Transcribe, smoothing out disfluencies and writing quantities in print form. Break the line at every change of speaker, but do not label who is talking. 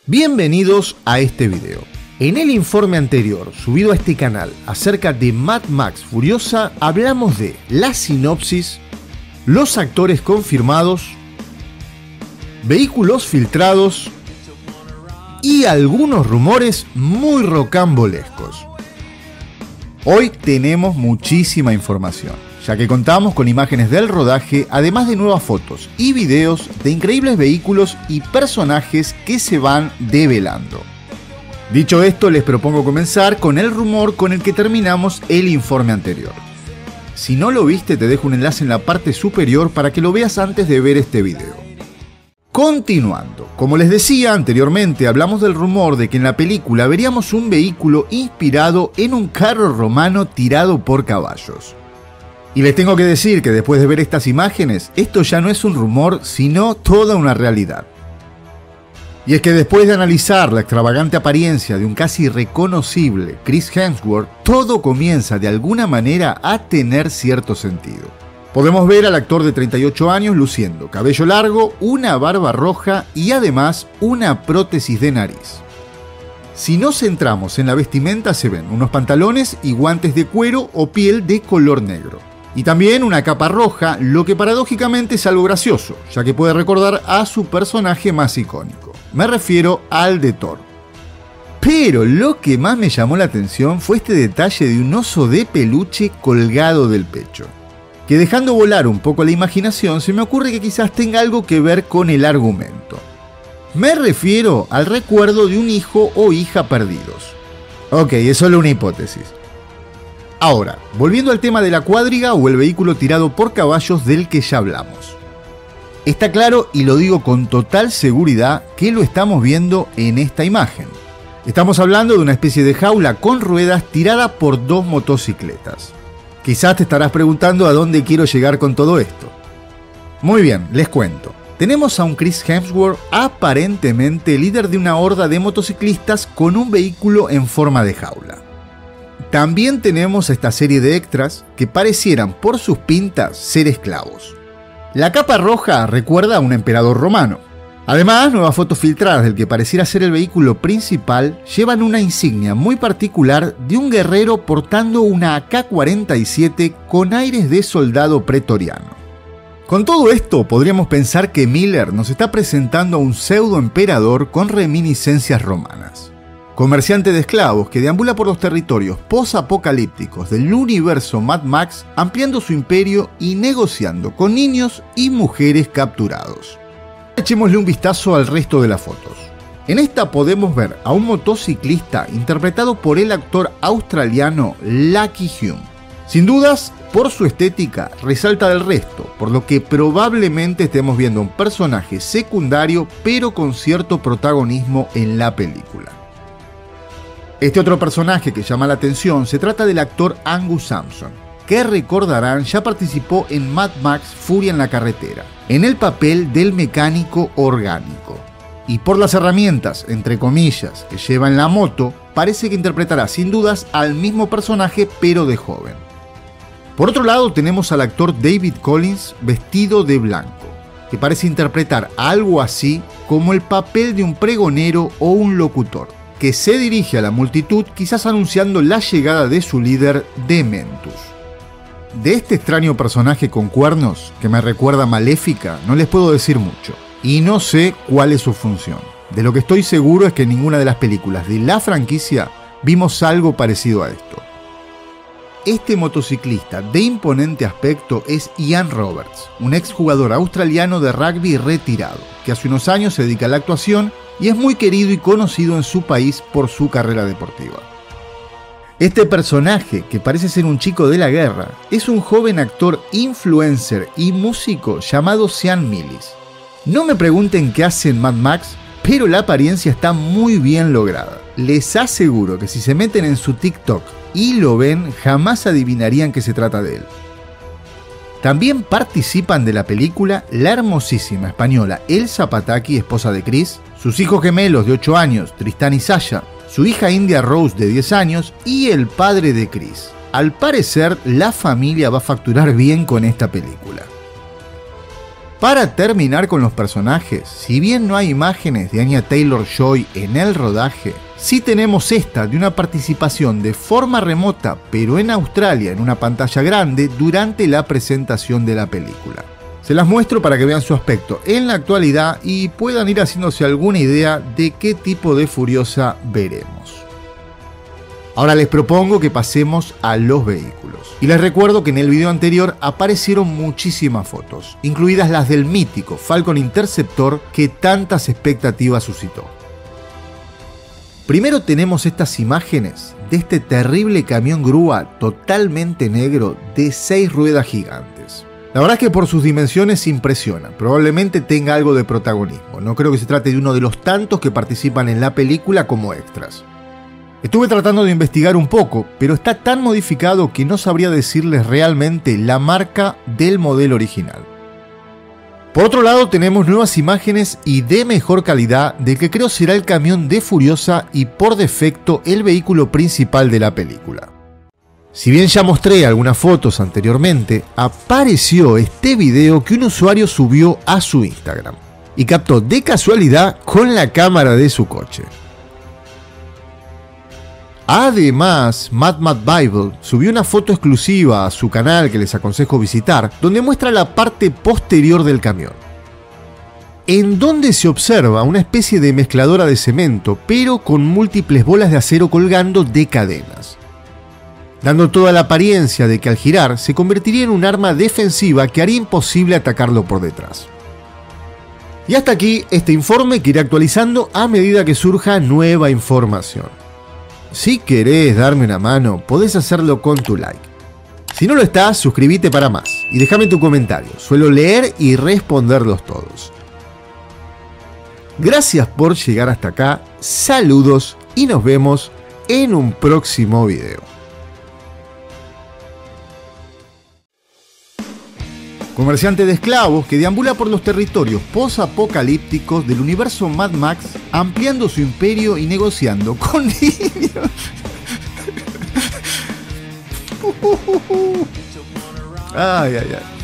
Bienvenidos a este video. En el informe anterior subido a este canal acerca de Mad Max Furiosa hablamos de la sinopsis, los actores confirmados, vehículos filtrados y algunos rumores muy rocambolescos. Hoy tenemos muchísima información, ya que contamos con imágenes del rodaje, además de nuevas fotos y videos de increíbles vehículos y personajes que se van develando. Dicho esto, les propongo comenzar con el rumor con el que terminamos el informe anterior. Si no lo viste, te dejo un enlace en la parte superior para que lo veas antes de ver este video. Continuando, como les decía anteriormente, hablamos del rumor de que en la película veríamos un vehículo inspirado en un carro romano tirado por caballos. Y les tengo que decir que después de ver estas imágenes, esto ya no es un rumor, sino toda una realidad. Y es que después de analizar la extravagante apariencia de un casi irreconocible Chris Hemsworth, todo comienza de alguna manera a tener cierto sentido. Podemos ver al actor de 38 años luciendo cabello largo, una barba roja y además una prótesis de nariz. Si nos centramos en la vestimenta se ven unos pantalones y guantes de cuero o piel de color negro. Y también una capa roja, lo que paradójicamente es algo gracioso, ya que puede recordar a su personaje más icónico. Me refiero al de Thor. Pero lo que más me llamó la atención fue este detalle de un oso de peluche colgado del pecho, que dejando volar un poco la imaginación se me ocurre que quizás tenga algo que ver con el argumento. Me refiero al recuerdo de un hijo o hija perdidos. Ok, es solo una hipótesis. Ahora, volviendo al tema de la cuadriga o el vehículo tirado por caballos del que ya hablamos. Está claro, y lo digo con total seguridad, que lo estamos viendo en esta imagen. Estamos hablando de una especie de jaula con ruedas tirada por dos motocicletas. Quizás te estarás preguntando a dónde quiero llegar con todo esto. Muy bien, les cuento. Tenemos a un Chris Hemsworth aparentemente líder de una horda de motociclistas con un vehículo en forma de jaula. También tenemos a esta serie de extras que parecieran por sus pintas ser esclavos. La capa roja recuerda a un emperador romano. Además, nuevas fotos filtradas del que pareciera ser el vehículo principal llevan una insignia muy particular de un guerrero portando una AK-47 con aires de soldado pretoriano. Con todo esto, podríamos pensar que Miller nos está presentando a un pseudo emperador con reminiscencias romanas. Comerciante de esclavos que deambula por los territorios post-apocalípticos del universo Mad Max, ampliando su imperio y negociando con niños y mujeres capturados. Echémosle un vistazo al resto de las fotos. En esta podemos ver a un motociclista interpretado por el actor australiano Lucky Hume. Sin dudas, por su estética resalta del resto, por lo que probablemente estemos viendo un personaje secundario pero con cierto protagonismo en la película. Este otro personaje que llama la atención se trata del actor Angus Sampson, que recordarán ya participó en Mad Max Furia en la carretera, en el papel del mecánico orgánico. Y por las herramientas, entre comillas, que lleva en la moto, parece que interpretará sin dudas al mismo personaje pero de joven. Por otro lado tenemos al actor David Collins vestido de blanco, que parece interpretar algo así como el papel de un pregonero o un locutor, que se dirige a la multitud quizás anunciando la llegada de su líder Dementus. De este extraño personaje con cuernos, que me recuerda a Maléfica, no les puedo decir mucho, y no sé cuál es su función. De lo que estoy seguro es que en ninguna de las películas de la franquicia vimos algo parecido a esto. Este motociclista de imponente aspecto es Ian Roberts, un exjugador australiano de rugby retirado, que hace unos años se dedica a la actuación y es muy querido y conocido en su país por su carrera deportiva. Este personaje, que parece ser un chico de la guerra, es un joven actor influencer y músico llamado Sean Millis. No me pregunten qué hace en Mad Max, pero la apariencia está muy bien lograda. Les aseguro que si se meten en su TikTok y lo ven, jamás adivinarían que se trata de él. También participan de la película la hermosísima española Elsa Pataky, esposa de Chris, sus hijos gemelos de 8 años, Tristan y Sasha, su hija India Rose de 10 años y el padre de Chris. Al parecer, la familia va a facturar bien con esta película. Para terminar con los personajes, si bien no hay imágenes de Anya Taylor-Joy en el rodaje, sí tenemos esta de una participación de forma remota, pero en Australia, en una pantalla grande, durante la presentación de la película. Se las muestro para que vean su aspecto en la actualidad y puedan ir haciéndose alguna idea de qué tipo de Furiosa veremos. Ahora les propongo que pasemos a los vehículos. Y les recuerdo que en el video anterior aparecieron muchísimas fotos, incluidas las del mítico Falcon Interceptor que tantas expectativas suscitó. Primero tenemos estas imágenes de este terrible camión grúa totalmente negro de 6 ruedas gigantes. La verdad es que por sus dimensiones impresiona, probablemente tenga algo de protagonismo, no creo que se trate de uno de los tantos que participan en la película como extras. Estuve tratando de investigar un poco, pero está tan modificado que no sabría decirles realmente la marca del modelo original. Por otro lado, tenemos nuevas imágenes y de mejor calidad del que creo será el camión de Furiosa y por defecto el vehículo principal de la película. Si bien ya mostré algunas fotos anteriormente, apareció este video que un usuario subió a su Instagram y captó de casualidad con la cámara de su coche. Además, Mad Bible subió una foto exclusiva a su canal que les aconsejo visitar, donde muestra la parte posterior del camión, en donde se observa una especie de mezcladora de cemento, pero con múltiples bolas de acero colgando de cadenas, dando toda la apariencia de que al girar se convertiría en un arma defensiva que haría imposible atacarlo por detrás. Y hasta aquí este informe que iré actualizando a medida que surja nueva información. Si querés darme una mano, podés hacerlo con tu like. Si no lo estás, suscríbete para más y déjame tu comentario. Suelo leer y responderlos todos. Gracias por llegar hasta acá, saludos y nos vemos en un próximo video. Comerciante de esclavos que deambula por los territorios post-apocalípticos del universo Mad Max, ampliando su imperio y negociando con niños. Ay, ay, ay.